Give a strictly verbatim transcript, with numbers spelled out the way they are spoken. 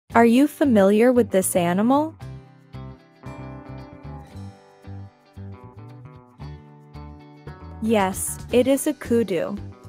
Are you familiar with this animal? Yes, it is a kudu.